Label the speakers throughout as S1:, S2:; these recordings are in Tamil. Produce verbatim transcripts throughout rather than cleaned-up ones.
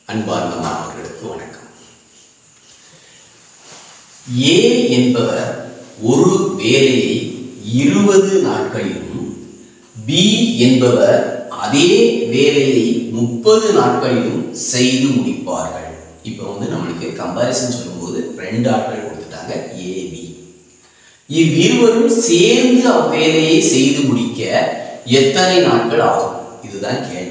S1: அன்பார்ந்த மாணவர்களுக்கு வணக்கம். ஏ என்பவர் ஒரு வேலையை இருபது நாட்களிலும், பி என்பவர் அதே வேலையை முப்பது நாட்களிலும் செய்து முடிப்பார்கள். இப்போ வந்து நம்மளுக்கு கம்பாரிசன் சொல்லும்போது ரெண்டு ஆட்கள் கொடுத்துட்டாங்க, ஏ பி. இவ்விருவரும் சேர்ந்து அவ்வேலையை செய்து முடிக்க எத்தனை நாட்கள் ஆகும்? இதுதான் கேள்வி.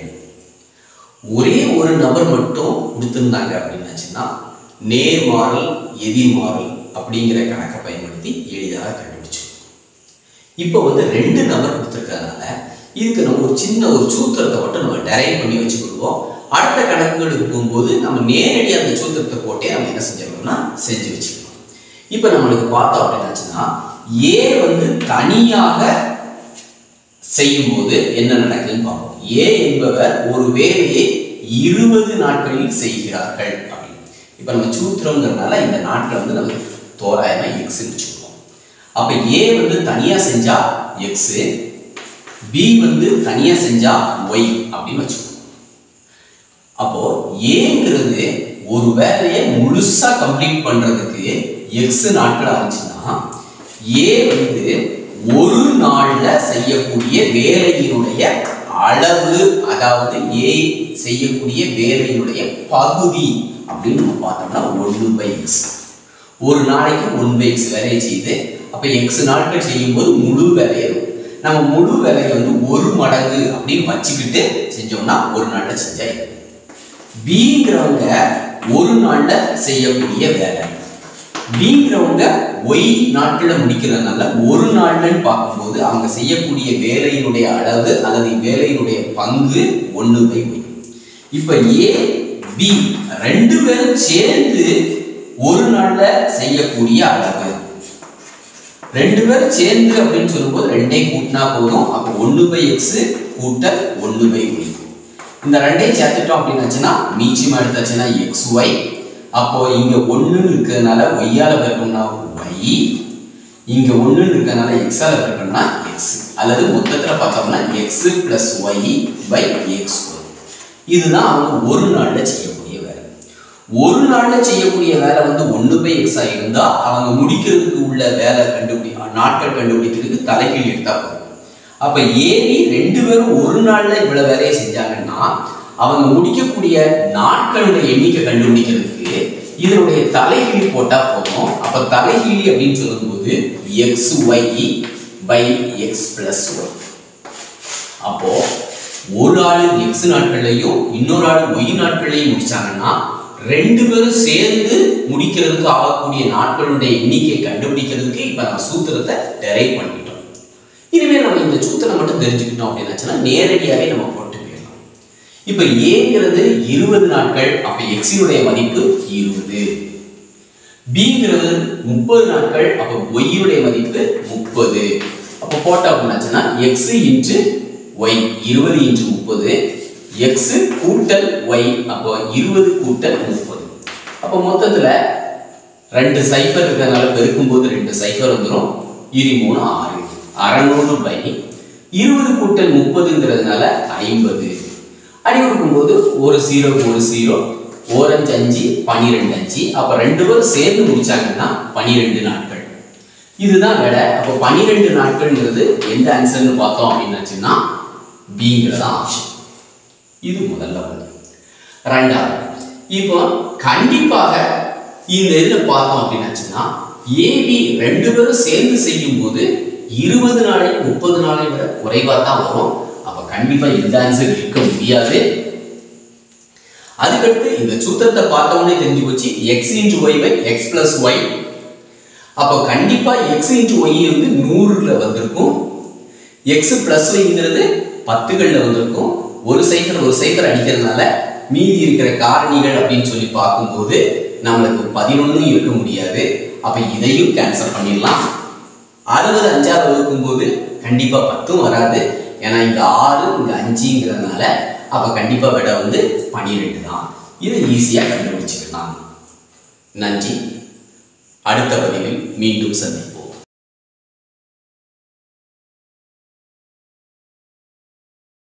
S1: ஒரே ஒரு நபர் மட்டும் கொடுத்துருந்தாங்க அப்படின்னாச்சுன்னா நேர்மாறல் எதிர்மாறல் அப்படிங்கிற கணக்கை பயன்படுத்தி எளிதாக கண்டுபிடிச்சு. இப்போ வந்து ரெண்டு நபர் கொடுத்துருக்கறதுனால இதுக்கு நம்ம ஒரு சின்ன ஒரு சூத்திரத்தை மட்டும் நம்ம டெரைவ் பண்ணி வச்சுக்கிடுவோம். அடுத்த கணக்குகளுக்கு போகும்போது நம்ம நேரடியாக அந்த சூத்திரத்தை போட்டே நம்ம என்ன செஞ்சிடணும்னா செஞ்சு வச்சுக்கணும். இப்போ நம்மளுக்கு பார்த்தோம் அப்படின்னாச்சுன்னா ஏ வந்து தனியாக செய்யும்போது என்ன நடக்குதுன்னு பார்ப்போம். ஏ என்பவர் ஒரு வேலையை இருபது நாட்களில் செய்கிறார்கள் அப்படின்னு. இப்போ நம்ம சூத்திரங்கிறதுனால இந்த நாட்கள் வந்து நம்ம தோராயமா எக்ஸ் வச்சுக்கணும். அப்ப ஏ வந்து தனியா செஞ்சா எக்ஸ், பி வந்து தனியா செஞ்சா ஒய் அப்படின்னு வச்சுக்கணும். அப்போ ஏங்கிறது ஒரு வேலையை முழுசா கம்ப்ளீட் பண்றதுக்கு எக்ஸ் நாட்கள் ஆச்சுன்னா ஏ வந்து ஒரு நாள்ல செய்யக்கூடிய வேலையினுடைய அளவு, அதாவது ஏ செய்யக்கூடிய வேலையினுடைய பகுதி அப்படின்னு நம்ம பார்த்தோம்னா ஒன்று பை எக்ஸ். ஒரு நாளைக்கு ஒன் பை எக்ஸ் வேலையை செய்து அப்ப எக்ஸ் நாட்கள் செய்யும் போது முழு வேலையை நம்ம முழு வேலையை வந்து ஒரு மடங்கு அப்படின்னு வச்சுக்கிட்டு செஞ்சோம்னா ஒரு நாள்ல செஞ்சா. பிங்கிறவங்க ஒரு நாள்ல செய்யக்கூடிய வேலை, பிங்கிறவங்க ஒய் நாட்கள முடிக்கிறதுனால ஒரு நாள்லன்னு பார்க்கும்போது அவங்க செய்யக்கூடிய வேலையினுடைய அளவு அல்லது வேலையினுடைய பங்கு ஒன்று பை ஒய். இப்ப ஏ பி ரெண்டு பேரும் சேர்ந்து ஒரு நாள்ல செய்யக்கூடிய அளவு, ரெண்டு பேரும் சேர்ந்து அப்படின்னு சொல்லும்போது ரெண்டை கூட்டினா போதும். அப்ப ஒன்று பை எக்ஸ் கூட்டல் ஒன்று பை ஒய். இந்த ரெண்டையும் சேர்த்துட்டோம் அப்படின்னாச்சுன்னா மீச்சமா எடுத்தாச்சுன்னா எக்ஸ் ஒய். அப்போ இங்க ஒண்ணுன்னு இருக்கிறதுனால ஒய்யால பெருக்கணும்னா ஒய், இங்க ஒண்ணுன்னு இருக்கிறதுனால எக்ஸால பெருக்கணும்னா எக்ஸ், அல்லது மொத்தத்துல பார்த்தோம்னா X plus Y by X. இதுதான் அவங்க ஒரு நாள்ல செய்யக்கூடிய வேலை. ஒரு நாள்ல செய்யக்கூடிய வேலை வந்து ஒன்று பை எக்ஸா இருந்தா அவங்க முடிக்கிறதுக்கு உள்ள வேலை கண்டுபிடி நாட்கள் கண்டுபிடிக்கிறதுக்கு தலைகீழ் எடுத்தா போதும். அப்ப ஏபி ரெண்டு பேரும் ஒரு நாள்ல இவ்வளவு வேலையை செஞ்சாங்கன்னா அவங்க முடிக்கக்கூடிய நாட்களுடைய எண்ணிக்கை கண்டுபிடிக்கிறதுக்கு இதனுடைய தலைகீழி போட்டா போதும். அப்ப தலைகீழி அப்படின்னு சொல்லும்போது X Y by X plus Y. அப்போ ஒரு ஆளு எக்ஸ் நாட்கள்லையும் இன்னொரு ஆளு ஒய் நாட்கள்லையும் முடிச்சாங்கன்னா ரெண்டு பேரும் சேர்ந்து முடிக்கிறதுக்கு ஆகக்கூடிய நாட்களுடைய எண்ணிக்கை கண்டுபிடிக்கிறதுக்கு இப்ப நம்ம சூத்திரத்தை டெரைவ் பண்ணிட்டோம். இனிமேல் நம்ம இந்த சூத்திரம் மட்டும் தெரிஞ்சுக்கிட்டோம் அப்படின்னாச்சுன்னா நேரடியாவே நம்ம போட்டு போயிடலாம். இப்ப ஏங்கிறது இருபது நாட்கள், அப்ப எக்ஸினுடைய மதிப்பு இருபது. பிங்கிறது முப்பது நாட்கள், அப்ப ஒய்யுடைய மதிப்பு முப்பது. அப்ப போட்டோம் அப்படின்னாச்சுன்னா எக்ஸ் இன்ட்டு ஒய் இருபது இன்ட்டு முப்பது, எக்ஸ் கூட்டல் ஒய், அப்போ இருபது கூட்டல் முப்பது. அப்ப மொத்தத்துல ரெண்டு சைஃபர் இருக்கிறதுனால பெருக்கும் போது ரெண்டு சைஃபர் வந்துடும், இரு மூணு ஆறு, அறுநூறு பை இருபது கூட்டல் முப்பதுங்கிறதுனால ஐம்பது. அடி கொடுக்கும்போது ஒரு ஜீரோ ஒரு ஜீரோ, ஓரஞ்சு அஞ்சு பனிரெண்டு அஞ்சு. அப்ப ரெண்டு பேரும் சேர்ந்து முடிச்சாங்கன்னா பனிரெண்டு நாட்கள். இதுதான் வேலை. அப்போ பனிரெண்டு நாட்கள்ங்கிறது எந்த ஆன்சர்னு பார்த்தோம் அப்படின்னாச்சுன்னா பிங்கிறதா ஆப்ஷன். இது முதல்ல வந்து. ரெண்டாவது, இப்போ கண்டிப்பாக இந்த இதுல பார்த்தோம் அப்படின்னாச்சுன்னா ஏபி ரெண்டு பேரும் சேர்ந்து செய்யும் போது இருபது நாளை முப்பது நாளை விட குறைவா தான் வரும். அப்ப கண்டிப்பா இந்த ஆன்சர் இருக்க முடியாது. அதுக்கடுத்து இந்த சூத்திரத்தை பார்த்தவொடனே தெரிஞ்சு போச்சு X into Y by X plus Y. அப்போ கண்டிப்பா எக்ஸ் இன்டு ஒய் வந்து நூறுல வந்திருக்கும், எக்ஸ் பிளஸ் ஒய்ங்கிறது பத்துகள்ல வந்திருக்கும். ஒரு சைக்கிள் ஒரு சைக்கிள் அடிக்கிறதுனால மீதி இருக்கிற காரணிகள் அப்படின்னு சொல்லி பார்க்கும்போது நம்மளுக்கு பதினொன்னு இருக்க முடியாது. அப்ப இதையும் கேன்சல் பண்ணிடலாம். அறுபது அஞ்சாவது வகுக்கும் போது கண்டிப்பா பத்தும் வராது, ஏன்னா இங்க ஆறு இங்க அஞ்சுங்கிறதுனால. அப்ப கண்டிப்பா விட வந்து பனிரெண்டு தான். இதை ஈஸியா கண்டுபிடிச்சுக்கலாம். நன்றி. அடுத்த பதிவில் மீண்டும் சந்திப்போம்.